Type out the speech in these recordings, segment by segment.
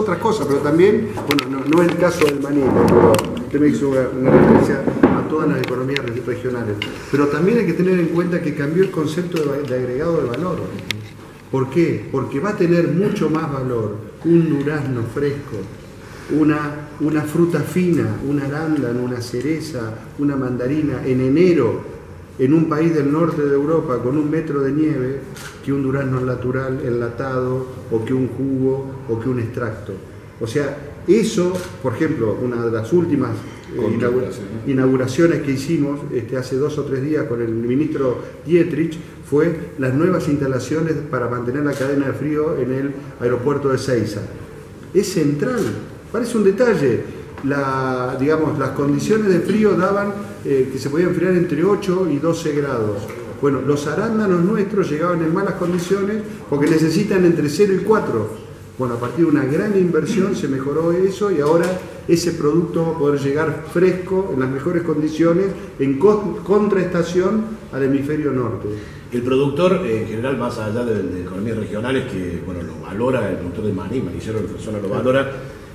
otras cosas, pero también, bueno, no es el caso del maní, pero usted me hizo una referencia a todas las economías regionales. Pero también hay que tener en cuenta que cambió el concepto de agregado de valor. ¿Por qué? Porque va a tener mucho más valor un durazno fresco, una fruta fina, una arándano, una cereza, una mandarina en enero en un país del norte de Europa con 1 metro de nieve que un durazno natural enlatado o que un jugo o que un extracto. O sea, eso, por ejemplo, una de las últimas inauguraciones que hicimos hace 2 o 3 días con el ministro Dietrich fue las nuevas instalaciones para mantener la cadena de frío en el aeropuerto de Seiza. Es central, parece un detalle. Las condiciones de frío daban que se podía enfriar entre 8 y 12 grados. Bueno, los arándanos nuestros llegaban en malas condiciones porque necesitan entre 0 y 4. Bueno, a partir de una gran inversión se mejoró eso y ahora ese producto va a poder llegar fresco, en las mejores condiciones, en contraestación al hemisferio norte. El productor, en general, más allá de economías regionales, que bueno, lo valora, el productor de maní, manicero de persona lo valora,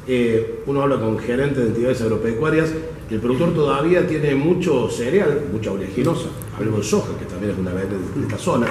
uno habla con gerentes de entidades agropecuarias, el productor todavía tiene mucho cereal, mucha oleaginosa, hablemos de soja, que también es una vez de esta zona,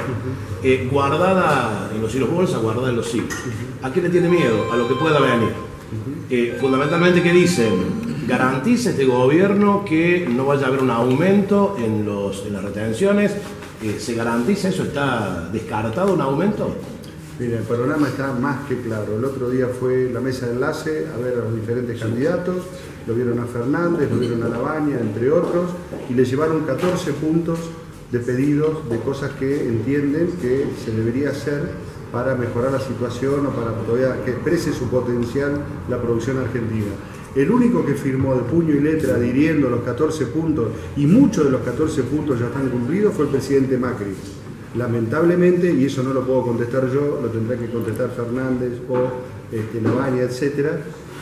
guardada en los hilos bolsa, guardada en los hilos. ¿A qué le tiene miedo? A lo que pueda venir. Fundamentalmente, ¿qué dicen? Garantiza este gobierno que no vaya a haber un aumento en las retenciones. ¿Se garantiza eso? ¿Está descartado un aumento? Mira, el panorama está más que claro. El otro día fue la mesa de enlace a ver a los diferentes candidatos, lo vieron a Fernández, lo vieron a Labaña, entre otros, y le llevaron 14 puntos de pedidos de cosas que entienden que se debería hacer para mejorar la situación o para todavía que exprese su potencial la producción argentina. El único que firmó de puño y letra adhiriendo los 14 puntos, y muchos de los 14 puntos ya están cumplidos, fue el presidente Macri. Lamentablemente, y eso no lo puedo contestar yo, lo tendrá que contestar Fernández o Labaña, etcétera,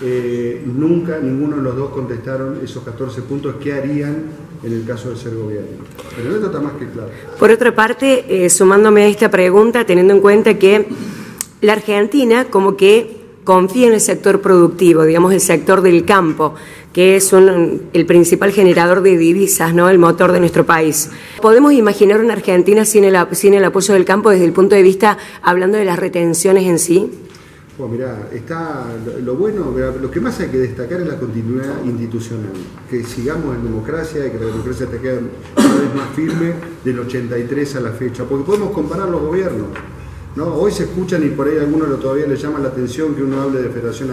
nunca ninguno de los dos contestaron esos 14 puntos que harían en el caso de ser gobierno. Pero esto está más que claro. Por otra parte, sumándome a esta pregunta, teniendo en cuenta que la Argentina como que confía en el sector productivo, digamos el sector del campo, que es el principal generador de divisas, ¿no? El motor de nuestro país. ¿Podemos imaginar una Argentina sin el apoyo del campo desde el punto de vista, hablando de las retenciones en sí? Pues mirá, está lo bueno, lo que más hay que destacar es la continuidad institucional, que sigamos en democracia y que la democracia te quede cada vez más firme del 83 a la fecha, porque podemos comparar los gobiernos, ¿no? Hoy se escuchan y por ahí a algunos todavía les llama la atención que uno hable de federación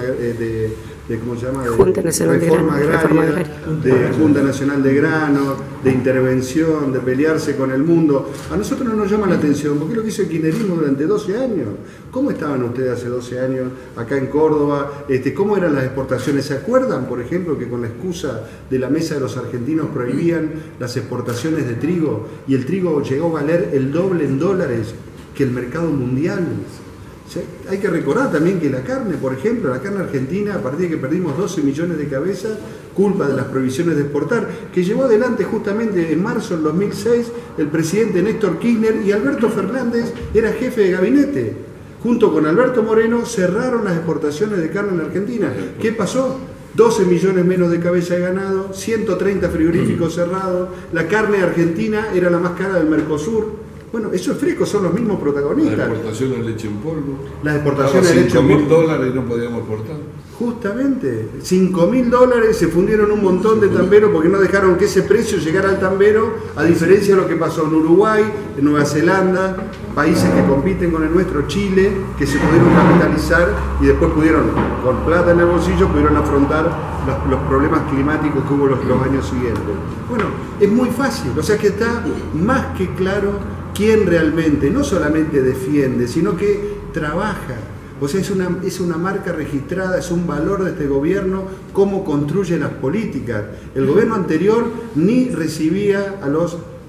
¿cómo se llama? Junta Nacional de Reforma agraria, de Junta Nacional de Grano, de intervención, de pelearse con el mundo. A nosotros no nos llama la atención, porque es lo que hizo el kirchnerismo durante 12 años. ¿Cómo estaban ustedes hace 12 años acá en Córdoba? ¿Cómo eran las exportaciones? ¿Se acuerdan, por ejemplo, que con la excusa de la mesa de los argentinos prohibían las exportaciones de trigo y el trigo llegó a valer el doble en dólares que el mercado mundial? O sea, hay que recordar también que la carne, por ejemplo, la carne argentina, a partir de que perdimos 12 millones de cabezas, culpa de las prohibiciones de exportar, que llevó adelante justamente en marzo del 2006 el presidente Néstor Kirchner, y Alberto Fernández era jefe de gabinete. Junto con Alberto Moreno cerraron las exportaciones de carne en Argentina. ¿Qué pasó? 12 millones menos de cabeza de ganado, 130 frigoríficos cerrados, la carne argentina era la más cara del Mercosur. Bueno, esos frescos son los mismos protagonistas. La exportación de leche en polvo. La exportación de leche en polvo. $5.000 no podíamos exportar. Justamente, $5.000 se fundieron un montón de tamberos porque no dejaron que ese precio llegara al tambero, a diferencia de lo que pasó en Uruguay, en Nueva Zelanda, países que compiten con el nuestro, Chile, que se pudieron capitalizar y después pudieron, con plata en el bolsillo, pudieron afrontar los problemas climáticos que hubo los años siguientes. Bueno, es muy fácil, o sea que está más que claro quién realmente no solamente defiende, sino que trabaja. O sea, es una marca registrada, es un valor de este gobierno, cómo construye las políticas. El gobierno anterior ni recibía a los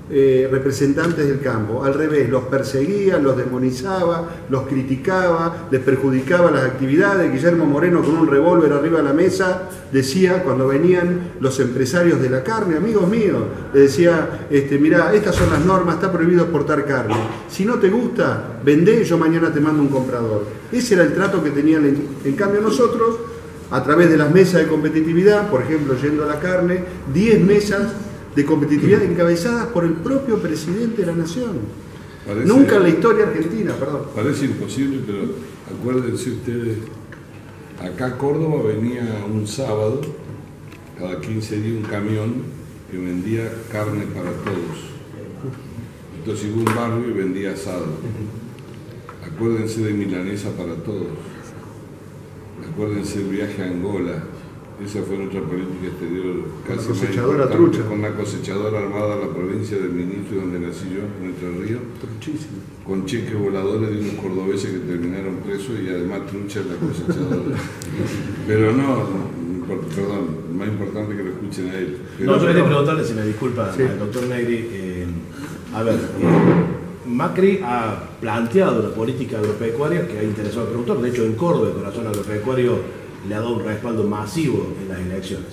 representantes del campo. Al revés, los perseguía, los demonizaba, los criticaba, les perjudicaba las actividades. Guillermo Moreno, con un revólver arriba de la mesa, decía, cuando venían los empresarios de la carne, amigos míos, le decía, mirá, estas son las normas, está prohibido exportar carne. Si no te gusta, vendé, yo mañana te mando un comprador. Ese era el trato que tenían. En cambio nosotros, a través de las mesas de competitividad, por ejemplo, yendo a la carne, 10 mesas de competitividad encabezadas por el propio presidente de la Nación. Nunca en la historia argentina, perdón. Parece imposible, pero acuérdense ustedes, acá a Córdoba venía un sábado, cada 15 días un camión que vendía carne para todos. Entonces llegó un barrio y vendía asado. Acuérdense de milanesa para todos. Acuérdense del viaje a Angola. Esa fue nuestra política exterior, casi con la cosechadora trucha. Con la cosechadora armada a la provincia del ministro donde nací yo, en Entre Ríos. Truchísimo. Con cheques voladores de unos cordobeses que terminaron presos y además trucha en la cosechadora. Pero no, perdón, más importante que lo escuchen a él. Pero no, yo quería preguntarle, si me disculpa, sí, al doctor Negri, a ver, Macri ha planteado una política agropecuaria que ha interesado al productor. De hecho, en Córdoba, el corazón agropecuario le ha dado un respaldo masivo en las elecciones.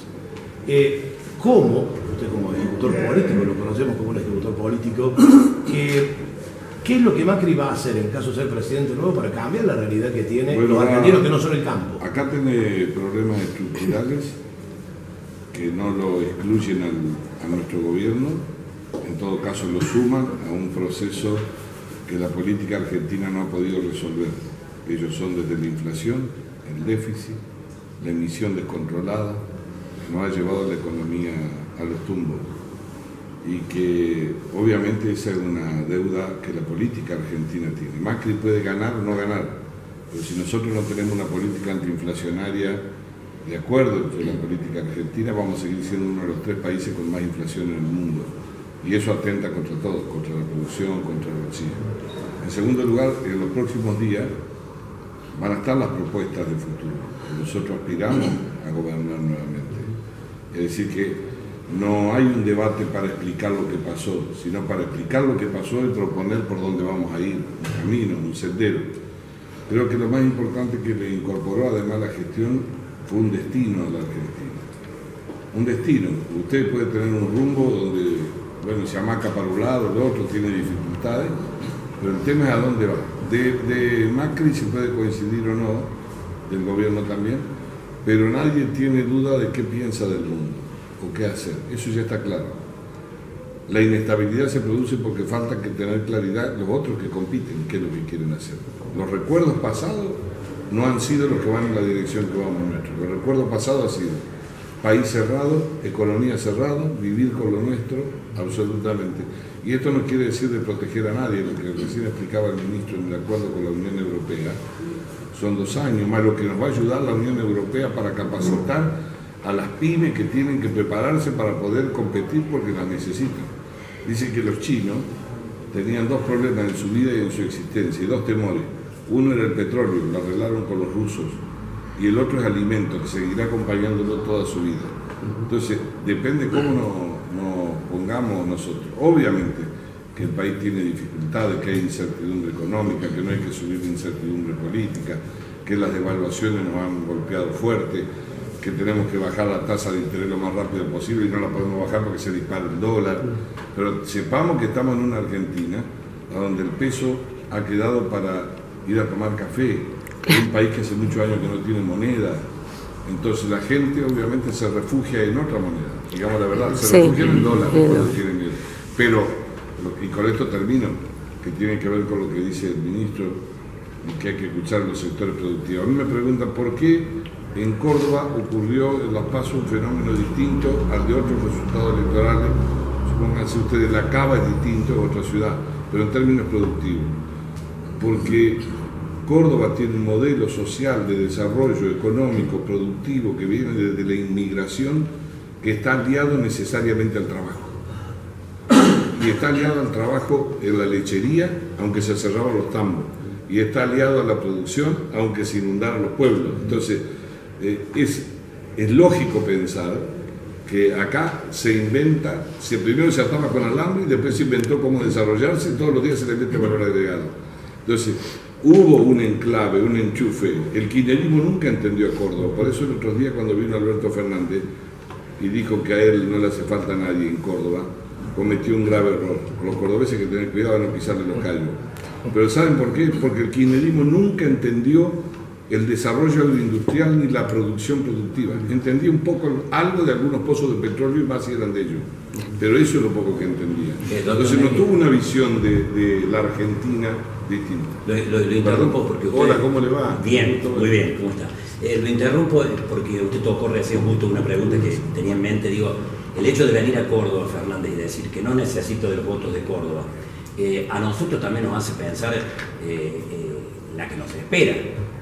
¿Cómo, usted como ejecutor político, lo conocemos como un ejecutor político, qué es lo que Macri va a hacer en caso de ser presidente nuevo para cambiar la realidad que tiene los argentinos que no son el campo? Acá tiene problemas estructurales que no lo excluyen a nuestro gobierno, en todo caso lo suman a un proceso que la política argentina no ha podido resolver. Ellos son desde la inflación, el déficit, la emisión descontrolada, que nos ha llevado a la economía a los tumbos. Y que obviamente esa es una deuda que la política argentina tiene. Macri puede ganar o no ganar, pero si nosotros no tenemos una política antiinflacionaria de acuerdo entre la política argentina, vamos a seguir siendo uno de los 3 países con más inflación en el mundo. Y eso atenta contra todos, contra la producción, contra el bolsillo. En segundo lugar, en los próximos días van a estar las propuestas de futuro. Nosotros aspiramos a gobernar nuevamente. Es decir, que no hay un debate para explicar lo que pasó, sino para explicar lo que pasó y proponer por dónde vamos a ir, un camino, un sendero. Creo que lo más importante que le incorporó además la gestión fue un destino a la Argentina. Un destino. Usted puede tener un rumbo donde, bueno, se amaca para un lado, el otro tiene dificultades, pero el tema es a dónde va. De Macri se puede coincidir o no, del gobierno también, pero nadie tiene duda de qué piensa del mundo o qué hacer. Eso ya está claro. La inestabilidad se produce porque falta que tener claridad los otros que compiten, qué es lo que quieren hacer. Los recuerdos pasados no han sido los que van en la dirección que vamos nuestro. Los recuerdos pasados han sido país cerrado, economía cerrada, vivir con lo nuestro, absolutamente. Y esto no quiere decir de proteger a nadie, lo que recién explicaba el ministro en el acuerdo con la Unión Europea. Son 2 años, más lo que nos va a ayudar la Unión Europea para capacitar a las pymes que tienen que prepararse para poder competir porque las necesitan. Dicen que los chinos tenían 2 problemas en su vida y en su existencia, y 2 temores. Uno era el petróleo, lo arreglaron con los rusos, y el otro es alimento, que seguirá acompañándolo toda su vida. Entonces, depende cómo nos pongamos nosotros. Obviamente que el país tiene dificultades, que hay incertidumbre económica, que no hay que subir la incertidumbre política, que las devaluaciones nos han golpeado fuerte, que tenemos que bajar la tasa de interés lo más rápido posible y no la podemos bajar porque se dispara el dólar. Pero sepamos que estamos en una Argentina donde el peso ha quedado para ir a tomar café, un país que hace muchos años que no tiene moneda. Entonces la gente obviamente se refugia en otra moneda, digamos la verdad, se refugia en el dólar cuando tienen miedo. Pero, y con esto termino, que tiene que ver con lo que dice el ministro, que hay que escuchar los sectores productivos. A mí me preguntan por qué en Córdoba ocurrió en Las PASO un fenómeno distinto al de otros resultados electorales. Supónganse ustedes, La Cava es distinto, es otra ciudad, pero en términos productivos. Porque Córdoba tiene un modelo social de desarrollo económico, productivo, que viene desde la inmigración, que está aliado necesariamente al trabajo. Y está aliado al trabajo en la lechería, aunque se cerraban los tambos. Y está aliado a la producción, aunque se inundaran los pueblos. Entonces, es lógico pensar que acá se inventa, primero se ataba con alambre y después se inventó cómo desarrollarse, y todos los días se le mete valor agregado. Entonces, hubo un enclave, un enchufe. El kirchnerismo nunca entendió a Córdoba, por eso el otro día cuando vino Alberto Fernández y dijo que a él no le hace falta a nadie en Córdoba, cometió un grave error. Los cordobeses hay que tener cuidado de no pisarle los callos. Pero ¿saben por qué? Porque el kirchnerismo nunca entendió el desarrollo agroindustrial ni la producción productiva. Entendía un poco algo de algunos pozos de petróleo y más si eran de ellos. Pero eso es lo poco que entendía. Entonces no tuvo una visión de la Argentina distinta. Lo interrumpo porque usted... Hola, ¿cómo le va? Bien, muy bien, ¿cómo está? Lo interrumpo porque usted tocó recién justo una pregunta que tenía en mente. Digo, el hecho de venir a Córdoba, Fernández, y decir que no necesito de los votos de Córdoba, a nosotros también nos hace pensar la que nos espera.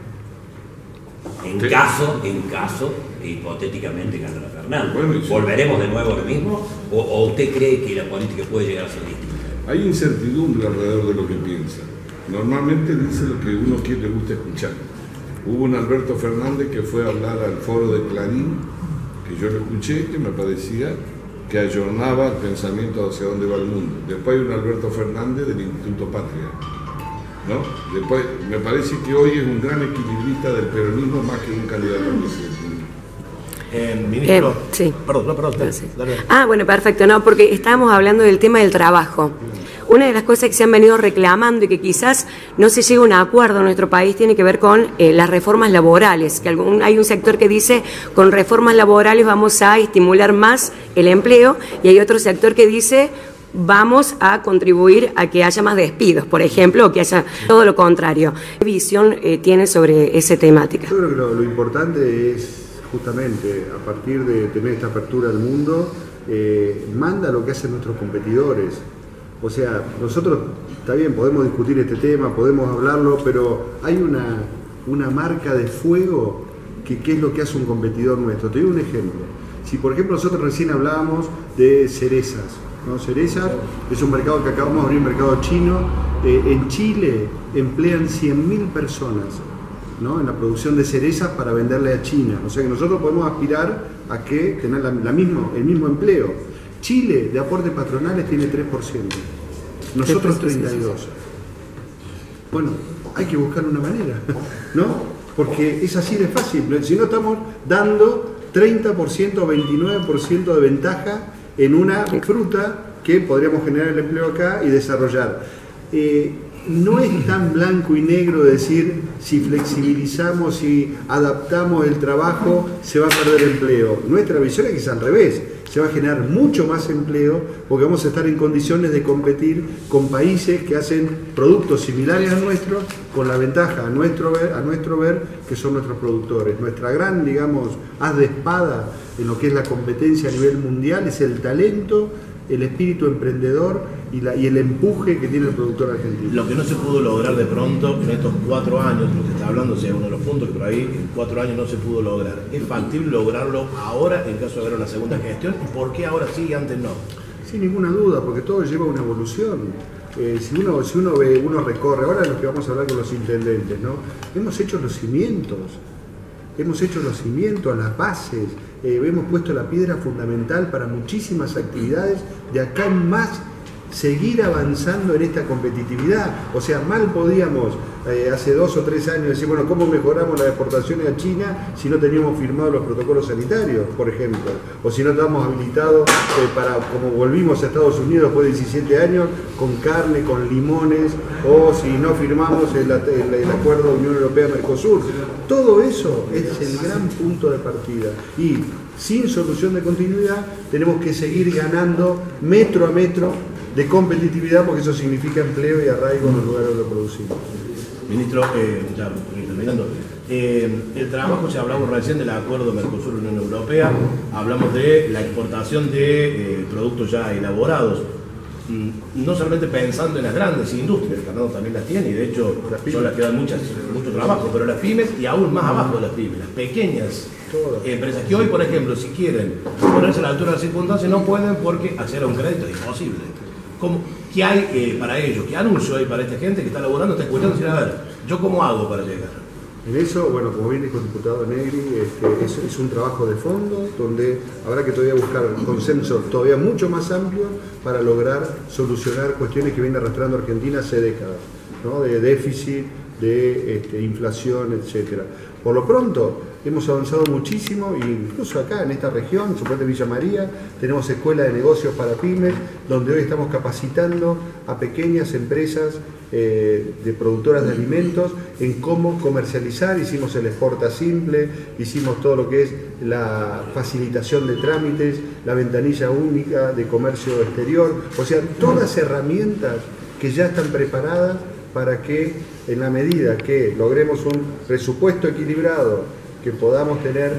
En caso, hipotéticamente ganara Fernández. Bueno, sí. ¿Volveremos de nuevo a lo mismo? ¿O usted cree que la política puede llegar a ser distinta? Hay incertidumbre alrededor de lo que piensa. Normalmente dice lo que uno le gusta escuchar. Hubo un Alberto Fernández que fue a hablar al foro de Clarín, que yo lo escuché, que me parecía que ayornaba el pensamiento hacia dónde va el mundo. Después hay un Alberto Fernández del Instituto Patria, ¿no? Después, me parece que hoy es un gran equilibrista del peronismo más que un candidato a presidente. Ministro, sí. Perdón. Sí. Bueno, perfecto, no, porque estábamos hablando del tema del trabajo. Una de las cosas que se han venido reclamando y que quizás no se llega a un acuerdo en nuestro país tiene que ver con las reformas laborales, que hay un sector que dice con reformas laborales vamos a estimular más el empleo, y hay otro sector que dice vamos a contribuir a que haya más despidos, por ejemplo, o que haya todo lo contrario. ¿Qué visión tiene sobre esa temática? Yo creo que lo importante es justamente, a partir de tener esta apertura al mundo, manda lo que hacen nuestros competidores. O sea, nosotros, está bien, podemos discutir este tema, podemos hablarlo, pero hay una marca de fuego que es lo que hace un competidor nuestro. Te doy un ejemplo. Si, por ejemplo, nosotros recién hablábamos de cerezas, ¿no? Cerezas es un mercado que acabamos de abrir, un mercado chino. En Chile emplean 100.000 personas, ¿no? En la producción de cerezas para venderle a China. O sea que nosotros podemos aspirar a que tener el mismo empleo. Chile, de aportes patronales, tiene 3%. Nosotros 32%. Bueno, hay que buscar una manera, ¿no? Porque es así de fácil. Si no, estamos dando 30% o 29% de ventaja en una fruta que podríamos generar el empleo acá y desarrollar. No es tan blanco y negro decir si flexibilizamos, si adaptamos el trabajo, se va a perder empleo. Nuestra visión es que es al revés. Se va a generar mucho más empleo porque vamos a estar en condiciones de competir con países que hacen productos similares a nuestros, con la ventaja a nuestro ver que son nuestros productores. Nuestra gran, digamos, haz de espada en lo que es la competencia a nivel mundial es el talento, el espíritu emprendedor y el empuje que tiene el productor argentino. Lo que no se pudo lograr de pronto en estos 4 años, lo que está hablando, sea uno de los puntos que por ahí en 4 años no se pudo lograr. ¿Es factible lograrlo ahora en caso de haber una segunda gestión? ¿Por qué ahora sí y antes no? Sin ninguna duda, porque todo lleva una evolución. Si uno recorre, ahora lo que vamos a hablar con los intendentes, ¿no? Hemos hecho los cimientos, las bases, hemos puesto la piedra fundamental para muchísimas actividades de acá en más, seguir avanzando en esta competitividad. O sea, mal podíamos hace 2 o 3 años decir, bueno, ¿cómo mejoramos las exportaciones a China si no teníamos firmados los protocolos sanitarios, por ejemplo? O si no estábamos habilitados para, como volvimos a Estados Unidos después de 17 años, con carne, con limones, o si no firmamos el acuerdo de Unión Europea-Mercosur. Todo eso es el gran punto de partida. Y sin solución de continuidad tenemos que seguir ganando metro a metro de competitividad, porque eso significa empleo y arraigo en los lugares donde producimos. Ministro, ya terminando, el trabajo, ya hablamos recién del acuerdo Mercosur-Unión Europea, hablamos de la exportación de productos ya elaborados, no solamente pensando en las grandes industrias, Fernando también las tiene, y de hecho son las que dan mucho trabajo, pero las pymes, y aún más abajo de las pymes, las pequeñas empresas que hoy, por ejemplo, si quieren ponerse a la altura de las circunstancias, no pueden porque acceder a un crédito es imposible. ¿Qué hay para ellos? ¿Qué anuncio hay para esta gente que está laborando, está escuchando? Decir, a ver, ¿yo cómo hago para llegar? En eso, bueno, como bien dijo el diputado Negri, es un trabajo de fondo donde habrá que todavía buscar un consenso todavía mucho más amplio para lograr solucionar cuestiones que viene arrastrando Argentina hace décadas, ¿no? De déficit, de inflación, etcétera. Por lo pronto, hemos avanzado muchísimo, incluso acá en esta región, suponete Villa María, tenemos escuela de negocios para pymes, donde hoy estamos capacitando a pequeñas empresas de productoras de alimentos en cómo comercializar. Hicimos el Exporta Simple, hicimos todo lo que es la facilitación de trámites, la ventanilla única de comercio exterior, o sea, todas herramientas que ya están preparadas para que en la medida que logremos un presupuesto equilibrado, que podamos tener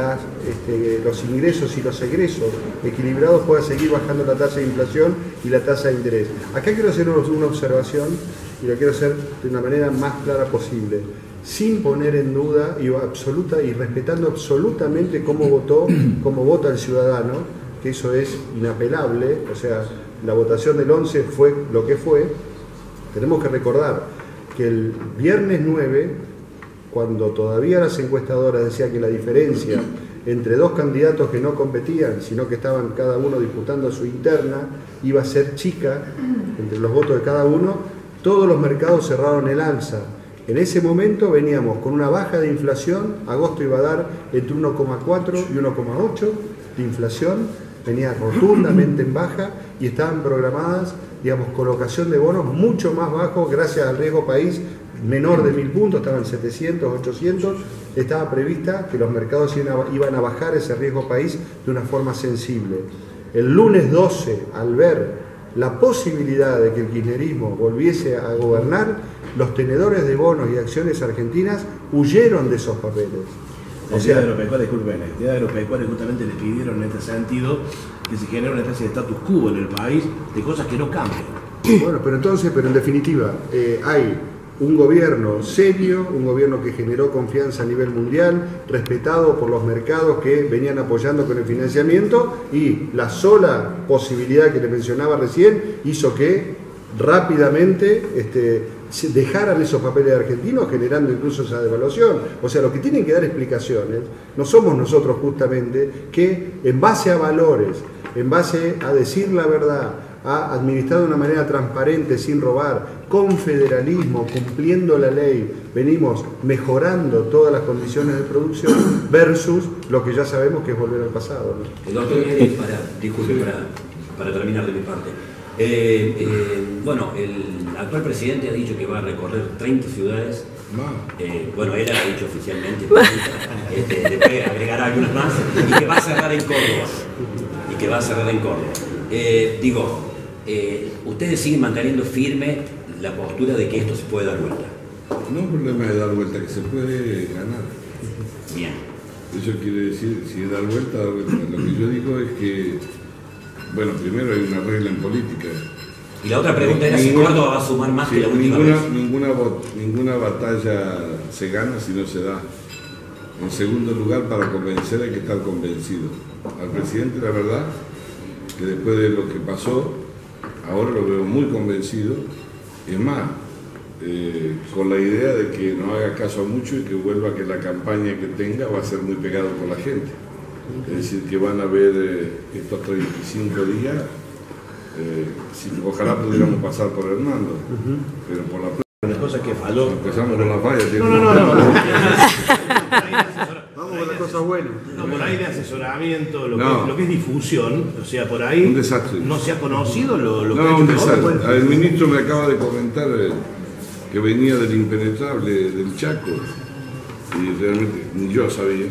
los ingresos y los egresos equilibrados, pueda seguir bajando la tasa de inflación y la tasa de interés. Acá quiero hacer una observación y la quiero hacer de una manera más clara posible, sin poner en duda y respetando absolutamente cómo vota el ciudadano, que eso es inapelable. O sea, la votación del 11 fue lo que fue. Tenemos que recordar que el viernes 9, cuando todavía las encuestadoras decían que la diferencia entre dos candidatos que no competían, sino que estaban cada uno disputando su interna, iba a ser chica entre los votos de cada uno, todos los mercados cerraron el alza. En ese momento veníamos con una baja de inflación, agosto iba a dar entre 1,4 y 1,8 de inflación, venía rotundamente en baja y estaban programadas, digamos, colocación de bonos mucho más bajos gracias al riesgo país menor de 1000 puntos, estaban 700, 800, estaba prevista que los mercados iban a bajar ese riesgo país de una forma sensible. El lunes 12, al ver la posibilidad de que el kirchnerismo volviese a gobernar, los tenedores de bonos y acciones argentinas huyeron de esos papeles. La entidad agropecuaria, disculpen, la entidad agropecuaria justamente le pidieron en este sentido que se genere una especie de status quo en el país de cosas que no cambian. Bueno, pero en definitiva, hay un gobierno serio, un gobierno que generó confianza a nivel mundial, respetado por los mercados que venían apoyando con el financiamiento, y la sola posibilidad que le mencionaba recién hizo que rápidamente dejaran esos papeles argentinos, generando incluso esa devaluación. O sea, lo que tienen que dar explicaciones no somos nosotros, justamente, que en base a valores, en base a decir la verdad, a administrar de una manera transparente, sin robar, con federalismo, cumpliendo la ley, venimos mejorando todas las condiciones de producción, versus lo que ya sabemos que es volver al pasado, ¿no? El doctor Negri, para terminar de mi parte. Bueno, el actual presidente ha dicho que va a recorrer 30 ciudades. Bueno, él ha dicho oficialmente, después agregará algunas más, y que va a cerrar en Córdoba. Ustedes siguen manteniendo firme la postura de que esto se puede dar vuelta. No es un problema de dar vuelta, que se puede ganar. Bien. Eso quiere decir, si es dar vuelta, dar vuelta. Lo que yo digo es que, bueno, primero hay una regla en política. Y la otra pregunta era si Córdoba va a sumar más que la última vez. Ninguna batalla se gana si no se da. En segundo lugar, para convencer hay que estar convencido. Al presidente, la verdad, que después de lo que pasó, ahora lo veo muy convencido. Es más, con la idea de que no haga caso a mucho y que vuelva, que la campaña que tenga va a ser muy pegado por la gente. Es decir, que van a ver estos 35 días, ojalá pudiéramos pasar por Hernando, pero por la una cosa que falló. Empezamos con la falla. No. Vamos con las cosas buenas. No, por ahí de asesoramiento, lo que es difusión, o sea, por ahí un desastre. No se ha conocido lo que No, ha un hecho. desastre. El ministro me acaba de comentar que venía del impenetrable del Chaco, y realmente ni yo sabía,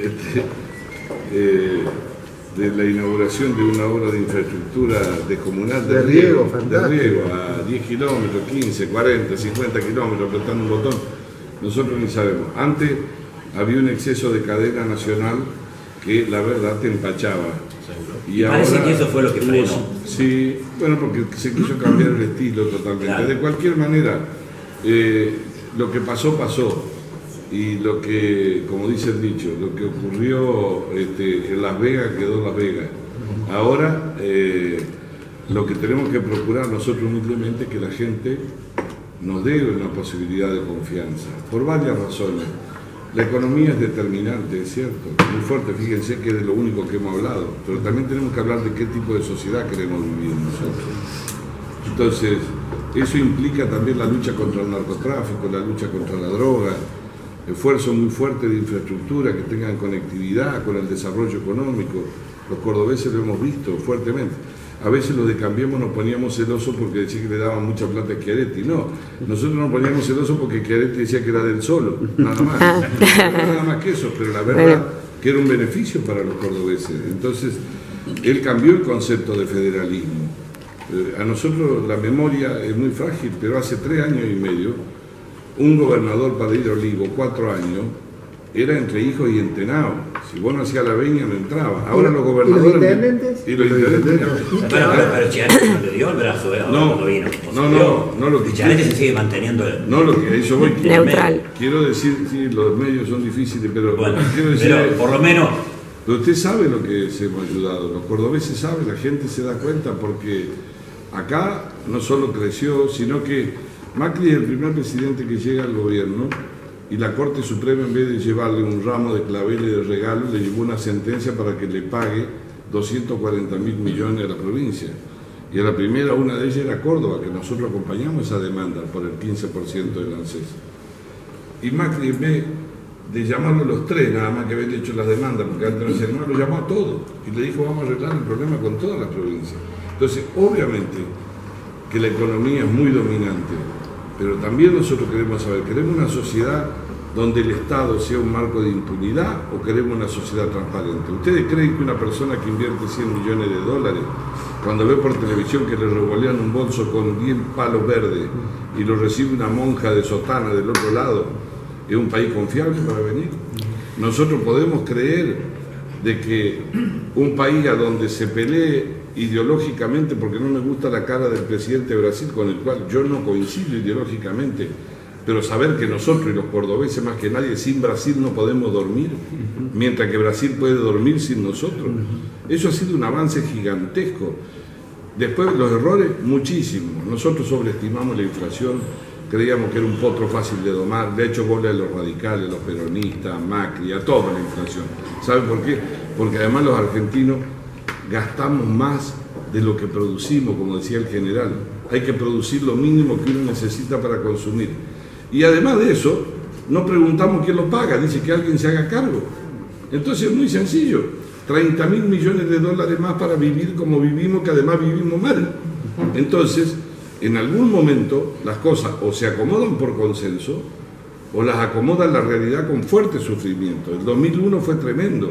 de la inauguración de una obra de infraestructura descomunal de riego a 10 kilómetros, 15, 40, 50 kilómetros, apretando un botón. Nosotros ni sabemos. Antes había un exceso de cadena nacional que la verdad te empachaba. Y parece ahora, que eso fue lo que frenó. Sí, bueno, porque se quiso cambiar el estilo totalmente. Claro. De cualquier manera, lo que pasó, pasó. Y lo que, como dice el dicho, lo que ocurrió en Las Vegas quedó en Las Vegas. Ahora, lo que tenemos que procurar nosotros humildemente es que la gente nos dé una posibilidad de confianza, por varias razones. La economía es determinante, es cierto, muy fuerte, fíjense que es de lo único que hemos hablado, pero también tenemos que hablar de qué tipo de sociedad queremos vivir nosotros. Entonces, eso implica también la lucha contra el narcotráfico, la lucha contra la droga, esfuerzo muy fuerte de infraestructura que tengan conectividad con el desarrollo económico. Los cordobeses lo hemos visto fuertemente. A veces los de Cambiemos nos poníamos celosos porque decía que le daban mucha plata a Schiaretti. No, nosotros nos poníamos celosos porque Schiaretti decía que era del solo, nada más. Nada más que eso, pero la verdad que era un beneficio para los cordobeses. Entonces, él cambió el concepto de federalismo. A nosotros la memoria es muy frágil, pero hace 3 años y medio, un gobernador para ir a Olivo, 4 años, era entre Hijos y Entenado. Si vos no hacías la veña, no entraba. Ahora los gobernadores... ¿Y los intendentes? Y los intendentes. Pero Schiaretti no le dio el brazo, cuando vino. No lo que... Schiaretti se sigue manteniendo... No lo que eso voy... Neutral. Quiero decir, sí, los medios son difíciles, pero... Bueno, quiero decir, pero por lo menos... Pero usted sabe lo que se hemos ayudado. Los cordobeses saben, la gente se da cuenta, porque acá no solo creció, sino que Macri es el primer presidente que llega al gobierno y la Corte Suprema, en vez de llevarle un ramo de claveles de regalo, le llevó una sentencia para que le pague 240.000 millones a la provincia. Y a la primera, una de ellas era Córdoba, que nosotros acompañamos esa demanda por el 15% del ANSES. Y Macri, en vez de llamarlo a los 3, nada más que habían hecho las demandas, porque antes no se llamaba, lo llamó a todos y le dijo: vamos a arreglar el problema con todas las provincias. Entonces, obviamente que la economía es muy dominante, pero también nosotros queremos saber, ¿queremos una sociedad donde el Estado sea un marco de impunidad o queremos una sociedad transparente? ¿Ustedes creen que una persona que invierte $100 millones, cuando ve por televisión que le revolean un bolso con 10 palos verdes y lo recibe una monja de sotana del otro lado, es un país confiable para venir? Nosotros podemos creer de que un país a donde se pelee ideológicamente, porque no me gusta la cara del presidente de Brasil, con el cual yo no coincido ideológicamente, pero saber que nosotros y los cordobeses más que nadie, sin Brasil no podemos dormir, mientras que Brasil puede dormir sin nosotros. Eso ha sido un avance gigantesco. Después los errores, muchísimos. Nosotros sobreestimamos la inflación, creíamos que era un potro fácil de domar, de hecho goles a los radicales, a los peronistas, a Macri, a toda la inflación. ¿Saben por qué? Porque además los argentinos gastamos más de lo que producimos, como decía el general. Hay que producir lo mínimo que uno necesita para consumir. Y además de eso, no preguntamos quién lo paga, dice que alguien se haga cargo. Entonces es muy sencillo, $30.000 millones más para vivir como vivimos, que además vivimos mal. Entonces, en algún momento las cosas o se acomodan por consenso o las acomoda la realidad con fuerte sufrimiento. El 2001 fue tremendo.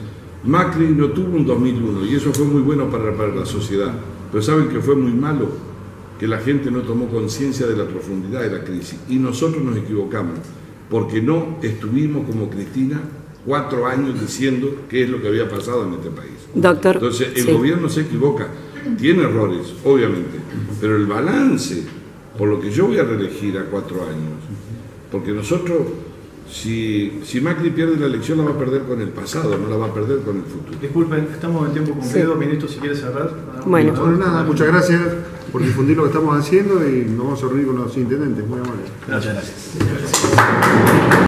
Macri no tuvo un 2001 y eso fue muy bueno para la sociedad, pero saben que fue muy malo, que la gente no tomó conciencia de la profundidad de la crisis, y nosotros nos equivocamos porque no estuvimos como Cristina 4 años diciendo qué es lo que había pasado en este país. Doctor, entonces el gobierno se equivoca, tiene errores, obviamente, pero el balance, por lo que yo voy a reelegir a 4 años, porque nosotros, si Macri pierde la elección, la va a perder con el pasado, no la va a perder con el futuro. Disculpen, estamos en tiempo cumplido. Ministro, si quiere cerrar. Bueno, nada, muchas gracias por difundir lo que estamos haciendo y nos vamos a reunir con los intendentes. Muy amables. Gracias.